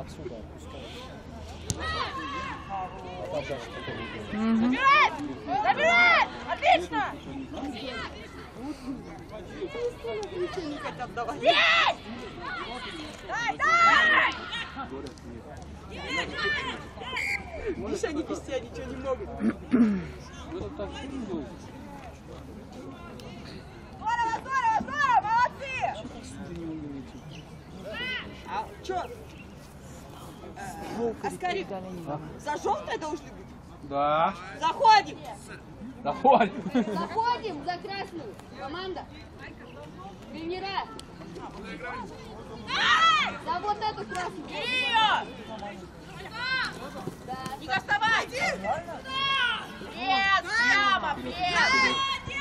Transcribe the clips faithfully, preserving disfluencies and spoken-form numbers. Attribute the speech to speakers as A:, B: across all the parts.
A: отсюда опускают.
B: Забирай! Забирай! Отлично! Есть! Дай, дай!
C: Видишь, они без тебя ничего не могут.
B: Здорово, здорово, здорово! Молодцы!
C: А что? Аскарик, за желтое должны быть?
A: Да.
C: Заходим!
A: Заходим.
D: Заходим за красную. Команда. Тренера. За вот эту красную.
B: Ее!
D: Да.
B: Не доставай! Нет, прямо, нет!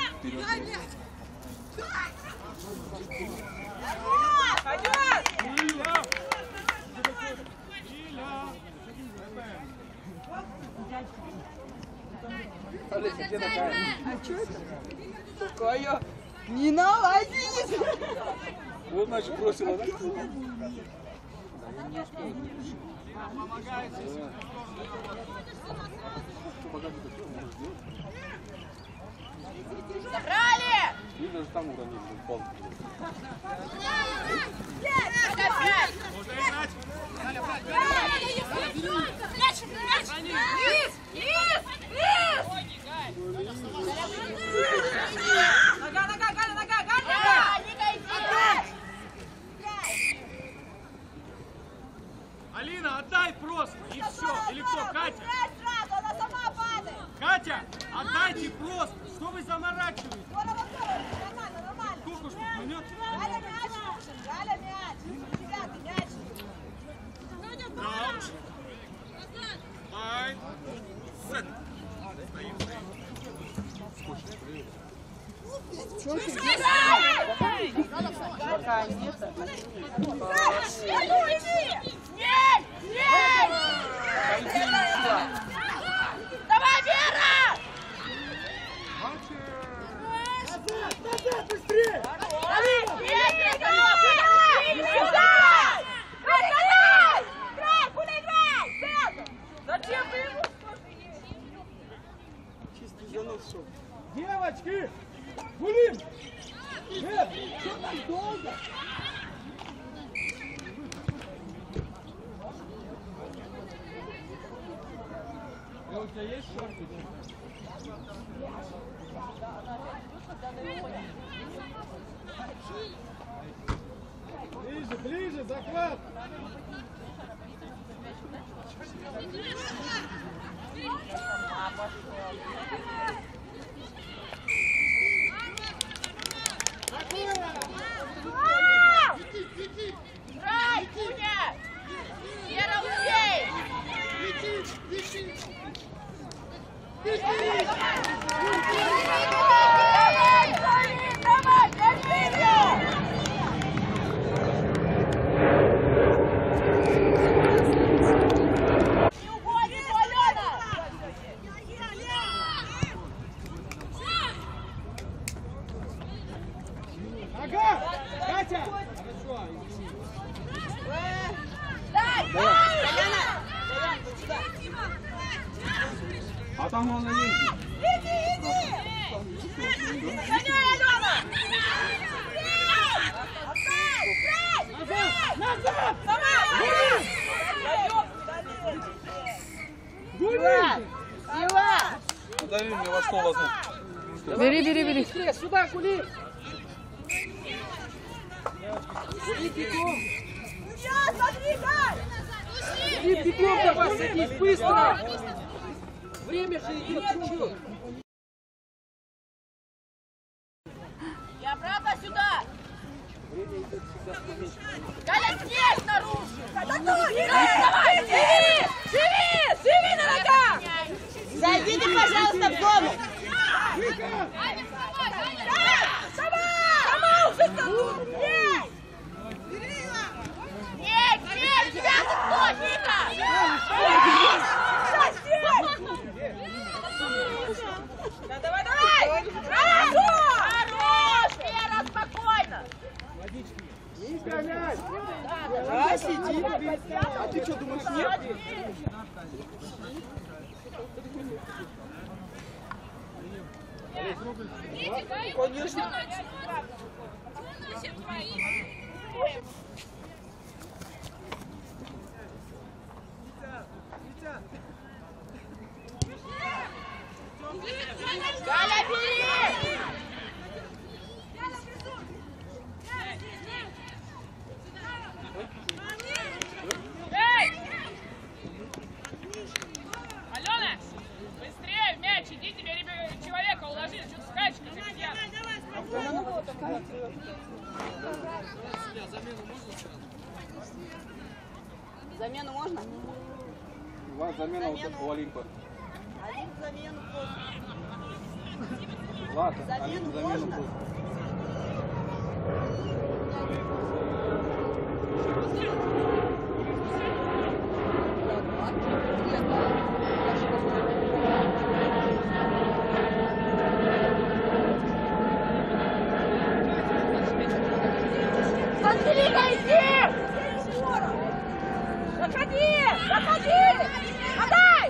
B: Пойдет!
C: А что это? Такая не наладить!
A: Вот, значит, бросила, да?
B: Забрали!
A: И даже там уронили.
B: Можно играть! Мяч! Мяч! Низ! Низ! Низ! Нога, нога, Галя, нога, Галя! Не дойди!
E: Алина, отдай просто, и все. Или кто? Катя?
B: Сразу, она сама падает!
E: Катя, отдайте просто. Что вы заморачиваете?
B: Здорово, здорово! Нормально, нормально!
E: Сколько ж минут?
B: Галя, мяч! Галя, мяч! Ребята, мяч!
E: Рауч. Ай. Сет. Стоим, стоим.
C: Пока нет.
B: Нет! Нет! Давай, Вера!
E: Назад, быстрее!
B: Зачем ты ему?
C: Чистый занос шел.
E: Девочки! Гулим! Нет, что так долго? А у тебя есть шорты? Ближе, ближе, захват!
B: Играй, Куня! Вера, успей! Давай, давай, давай! Не уходи, Алена!
E: Ага! Катя! Хорошо,
B: Дай, дай!
A: А там он есть.
B: Иди, иди! Гоняй, Алена! Отдай!
E: назад!
B: Давай!
E: Гули!
C: Сила!
A: Подари мне во что возьму.
C: Бери, бери, бери. Быстрее, сюда, Гули! Гули, бегом!
B: Сейчас, смотри, дай!
C: Гули, бегом давай, садись, быстро! Время же идет, чуть-чуть.
B: И обратно сюда! Галя, здесь наружу! Давай, живи! Живи! Живи на ногах!
C: Зайдите, пожалуйста, в дом!
B: Сама уже столкнул! Нет! Нет, нет, тебя тут кто, Ника? Давай, давай! Хорош! Вера, спокойно!
E: Не гоняй!
B: Давай!
F: сиди. А ты что, думаешь, нет? Конечно.
B: Галя, бери! Эй! Алена, быстрее в мяч, идите, бери человека, уложили, что-то скачешь, как обезьяна.
F: Замену можно?
A: Ладно, замена вот у Олимпа.
F: Олимп замену просто.
A: Ладно,
F: Замену
A: Олимп замену
F: можно?
A: просто.
B: Смотри, иди! Заходи! Заходи! Отдай!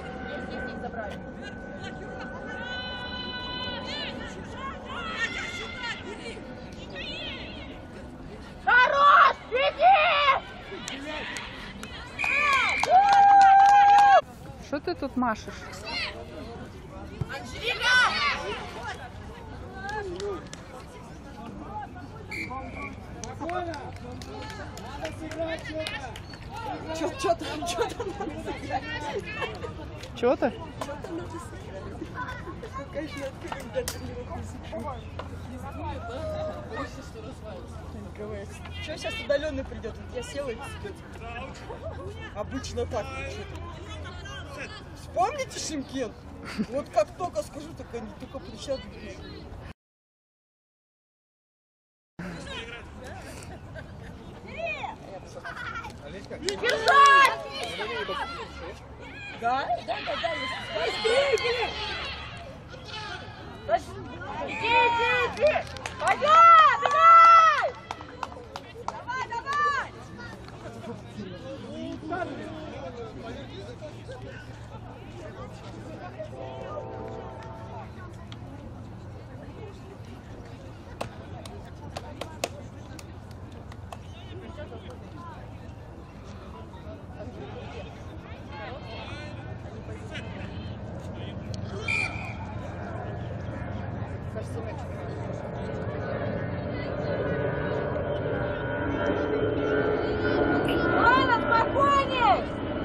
B: Хорош! Иди!
G: Что ты тут машешь?
B: Анжелика!
F: Чё, чё там, чё там надо сыграть?
G: Чего ты?
F: Чё там надо сыграть? Ну, конечно, когда тренировку сыграть. Чё сейчас удаленный придет? Вот я села и сидит. Обычно так. Вспомните Шимкент? Вот как только скажу, так они только присядут.
B: Держать!
F: Да? Да, да, да.
B: Быстрее, иди! Иди, иди, иди! Пойдем, бегай! Давай, давай! Ладно, спокойней!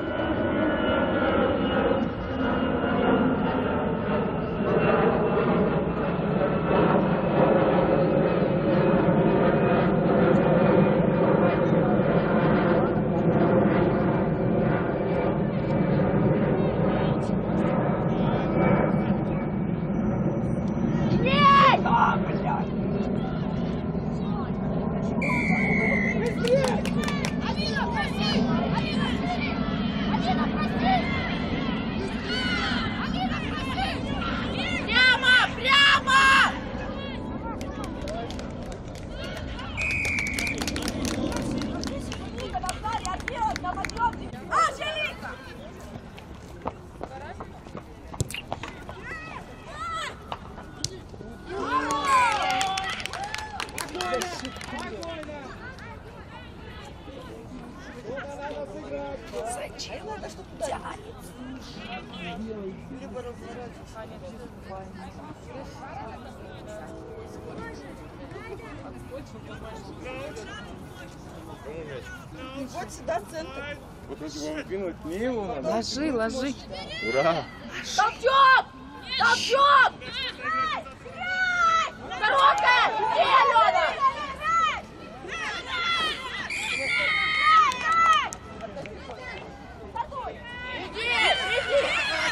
B: Прямо! Прямо! Анжелика!
F: Зачем надо, чтобы тянет? Либо разворачиваться. Вот сюда центр.
A: Вот если его выкинуть, не его надо.
G: Ложи, ложи.
A: Ура!
B: Толчок! Толчок! Коробка! Иди, Алена! Иди! Иди!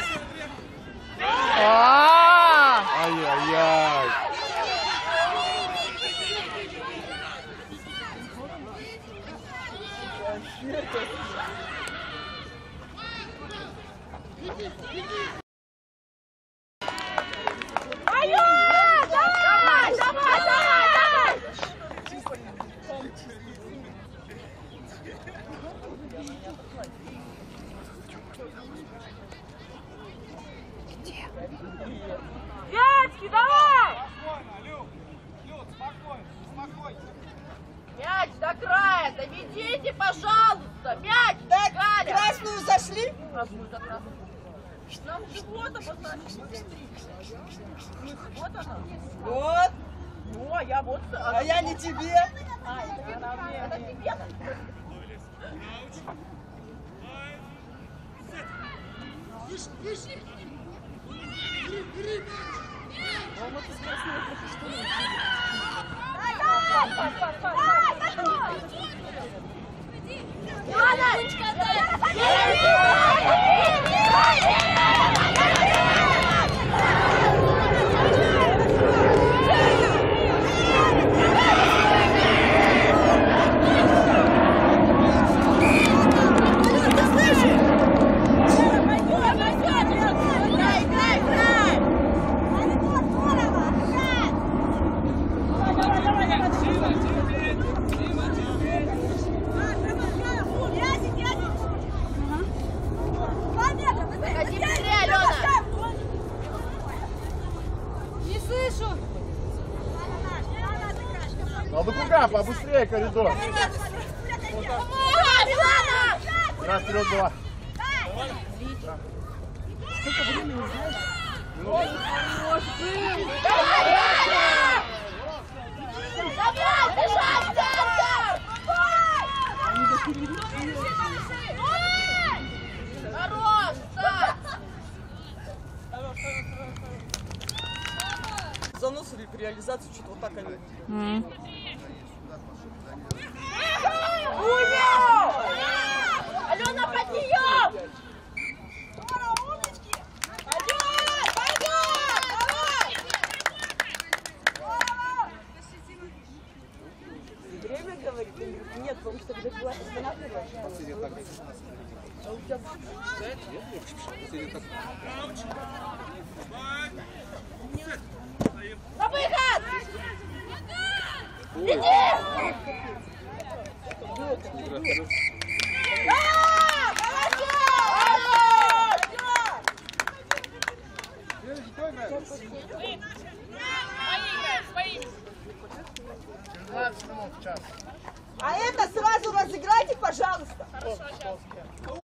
G: А!
A: Ай-яй-яй!
B: Алена! Давай! Давай! Давай! Давай! Вятки, давай!
H: Мяч до края, доведите, пожалуйста! Мяч!
F: Так,
H: Галя!
F: красную зашли?
H: Красную за красную. Нам живот обозначили. Вот она.
F: Вот.
H: Ну, а я вот...
F: А я не тебе.
H: А, это, это тебе.
A: Надо куда? Побыстрее коридор. Раз, вперед, два.
F: Сколько времени, знаешь?
H: Давай, бежать, центр! Хорош, Сань!
F: Заносили в реализацию, что-то вот так они.
G: М.
H: Алена, подъем! Пойдет! Пойдет! Давай!
F: Время говорит? Нет, потому что когда была останавливаешь. А у тебя...
H: На выход! Иди! Да! Молодец!
F: А это сразу разыграйте, пожалуйста.
B: Хорошо, сейчас.